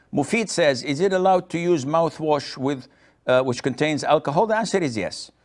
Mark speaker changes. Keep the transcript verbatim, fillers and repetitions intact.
Speaker 1: Mufid says, is it allowed to use mouthwash with, uh, which contains alcohol? The answer is yes.